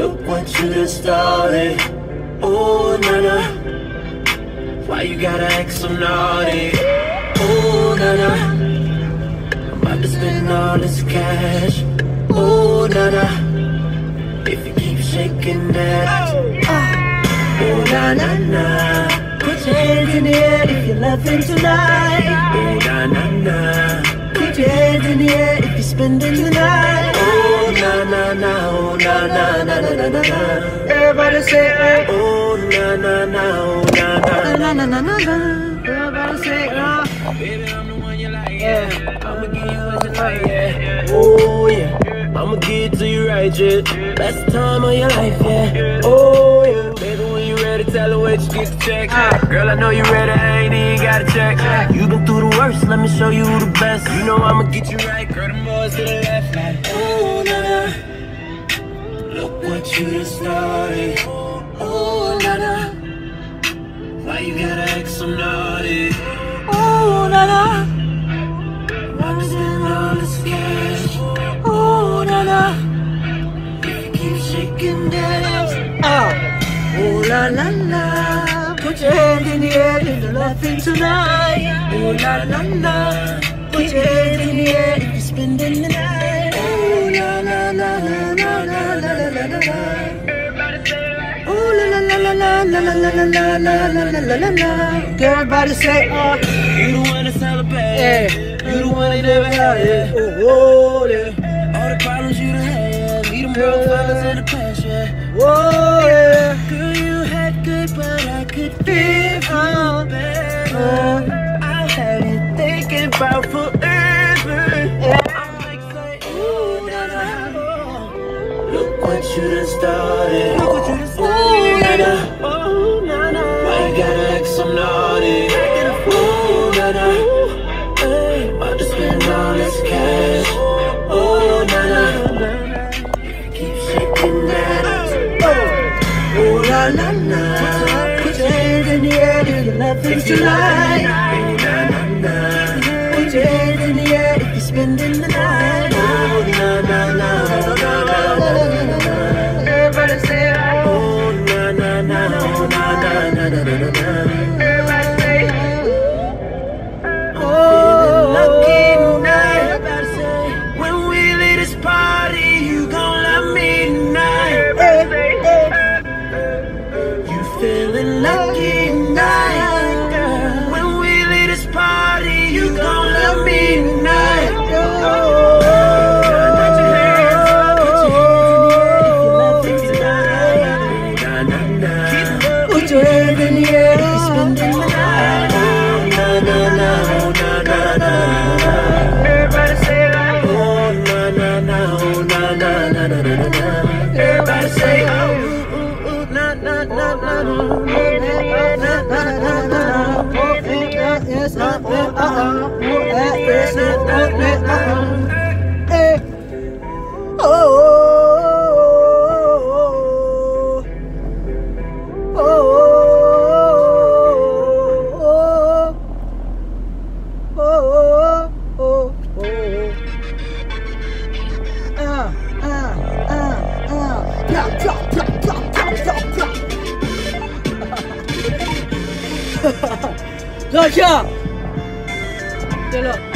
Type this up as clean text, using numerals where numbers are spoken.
Look what you done started. Oh, na-na, why you gotta act so naughty? Oh, na-na, I'm about to spend all this cash. Oh, na-na, if you keep shaking that ass. Oh, na-na-na, put your hands in the air if you're laughing tonight. Oh, na-na-na, put your hands in the air if you're spending the night. Oh, na-na-na, oh, na-na-na-na-na-na-na. Everybody say, hey. Oh, na-na-na, oh, na-na-na-na-na-na. Everybody say, baby, I'm the one you like, yeah. I'ma give you what you like, yeah. Oh, yeah, I'ma give it to you right, yeah. Best time of your life, yeah. Oh, yeah. Baby, when you ready, tell her where you get the check. Girl, I know you ready, I ain't even gotta check. You been through the worst, let me show you who the best. You know I'ma get you right, girl, them boys to the left, like, oh, na-na, look what you done started. Oh, na-na, why you gotta act so naughty? Oh, na-na, why you spend all this cash? Oh, na-na, if you keep shaking that ass. Oh, la-la-la, put your hand in the air if you're laughing tonight. Oh, la-la-la, put your hand in the air if you're spending the night. Oh, la-la-la-la-la-la-la-la-la-la-la. Oh, la-la-la-la-la-la-la-la-la-la-la-la-la. Everybody say, you the one to celebrate, yeah. You the one they never had, yeah. Oh, yeah. All the problems you done had, leave them broke fellas in the past, yeah. Oh, yeah. Girl, you had good, but I could feel how bad. I had you thinking about forever, yeah. I'm like, say, ooh, na-na, look what you done started. Look what you done started. Oh, na-na, why you gotta act so naughty? Oh, na-na, hey, about to spend all this cash. Oh, na-na, keep shaking that ass. Oh, la-la-la, put your hands in the air if you're laughing tonight. Oh, na-na-na, put your hands in the air if you're spending the night. Oh, na-na-na, na-na-na-na-na-na. Everybody say, oh, na-na-na, oh, na-na-na-na-na-na. Everybody say, oh, lucky night. Everybody say, when we leave this party, you gon' love me tonight. Everybody say, you feeling lucky tonight. When we leave this party, you gon' love me tonight. Put your hands in the air if you're spending the night. Oh, na-na-na, oh, na-na-na. Everybody say like, oh, na-na-na, oh, na-na-na-na-na-na. Everybody say, oh, na-na-na-na-na. Gotcha! Good luck.